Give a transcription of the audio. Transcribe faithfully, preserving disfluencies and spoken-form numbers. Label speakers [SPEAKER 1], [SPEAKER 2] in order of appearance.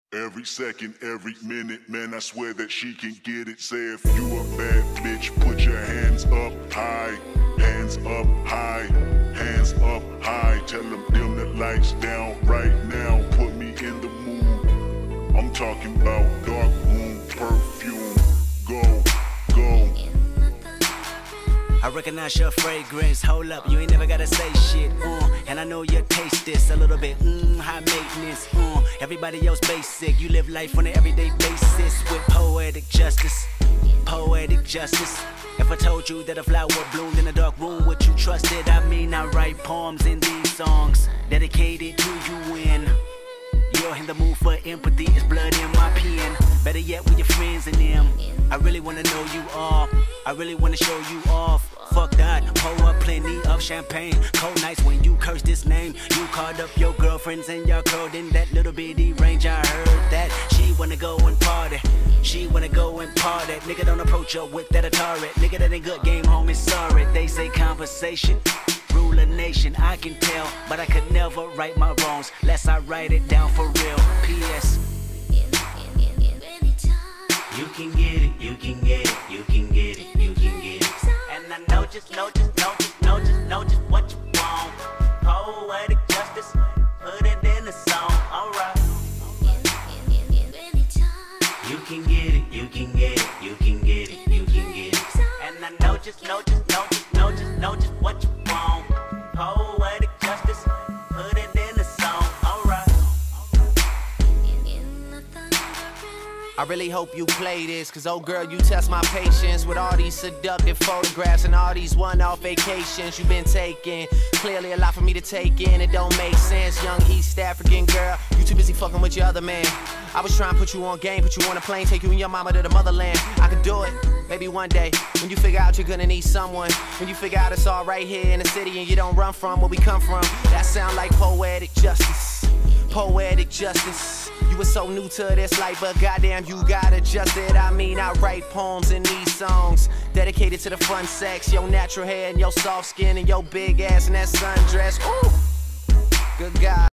[SPEAKER 1] Every second, every minute, man, I swear that she can get it. Say if you a bad bitch, put your hands up high. Hands up high, hands up high. Tell them dim the lights down right now. Put me in the mood. I'm talking about dark room perfume. Go, go.
[SPEAKER 2] I recognize your fragrance, hold up, you ain't never gotta say shit, uh, and I know you taste this a little bit, mmm, high maintenance, uh, everybody else basic, you live life on an everyday basis with poetic justice, poetic justice. If I told you that a flower bloomed in a dark room, would you trust it? I mean, I write poems in these songs, dedicated to you when you're in the mood for empathy, it's blood in my pen. Better yet with your friends and them. I really wanna know you all, I really wanna show you off. Fuck that, pour up plenty of champagne. Cold nights when you curse this name. You called up your girlfriends and y'all curled in that little bitty range. I heard that she wanna go and party, she wanna go and party. Nigga, don't approach her with that Atari. Nigga, that ain't good game, homie, sorry. They say conversation rule a nation, I can tell, but I could never right my wrongs lest I write it down for real. P S You can get it, you can get it, you can get it, you can get it. And I know just, know just, know just, know just, know just what you want. Poetic justice, put it in the song, alright. You can get it, you can get it, you can get it, you can get it. And I know just, know just, know just, know just, know just what you want. Poetic justice, put it in the song, alright.
[SPEAKER 3] I really hope you play this, cause oh girl, you test my patience with all these seductive photographs and all these one-off vacations you've been taking. Clearly a lot for me to take in, it don't make sense. Young East African girl, you too busy fucking with your other man. I was trying to put you on game, put you on a plane, take you and your mama to the motherland. I could do it, maybe one day, when you figure out you're gonna need someone. When you figure out it's all right here in the city and you don't run from where we come from. That sound like poetic justice, poetic justice. You were so new to this life, but goddamn you got adjusted. I mean, I write poems in these songs dedicated to the fun sex, your natural hair and your soft skin and your big ass and that sundress. Ooh, good God.